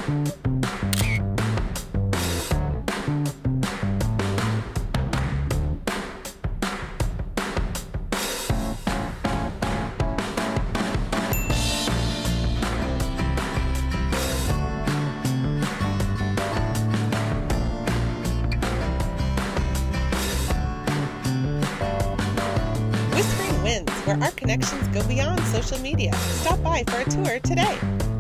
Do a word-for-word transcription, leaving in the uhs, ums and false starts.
Whispering Winds, where our connections go beyond social media. Stop by for a tour today.